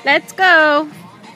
Let's go.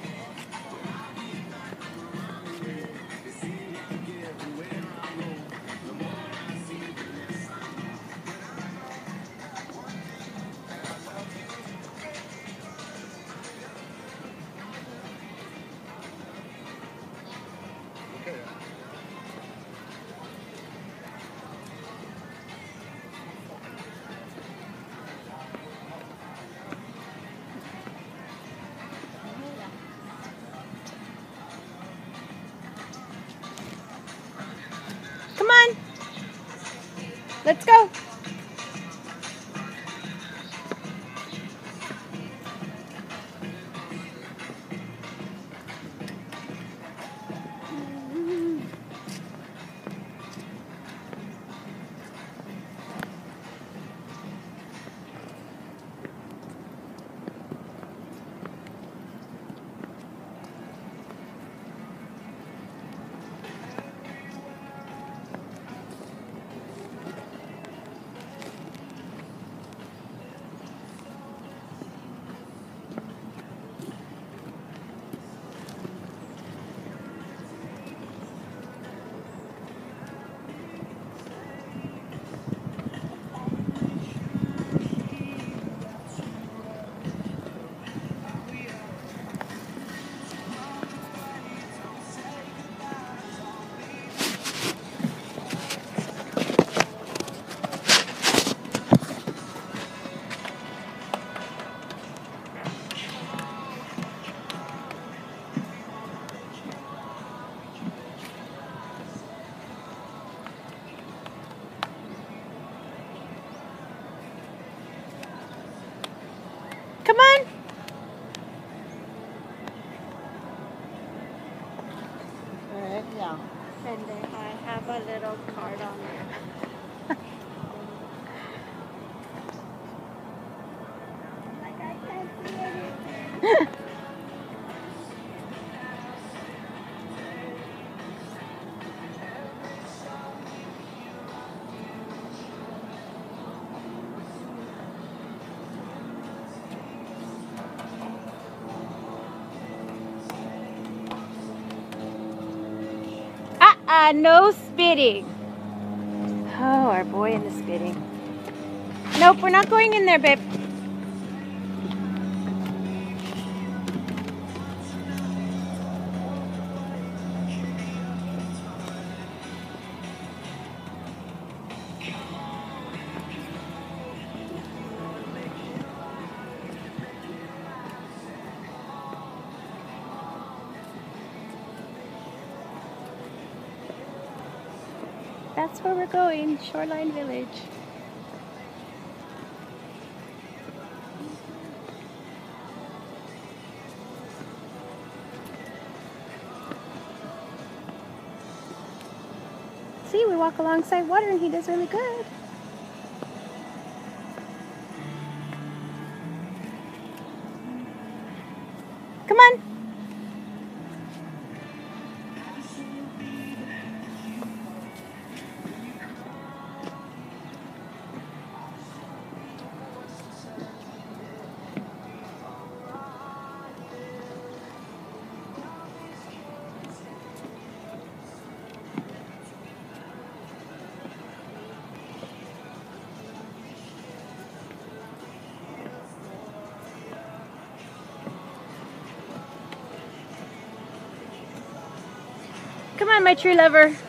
Come on. Let's go. Come on. Yeah. And then I have a little card on it. Like I can't see anything. No spitting. Oh, our boy in the spitting. Nope, we're not going in there, babe. That's where we're going, Shoreline Village. See, we walk alongside water and he does really good. Come on. Come on, my tree lover.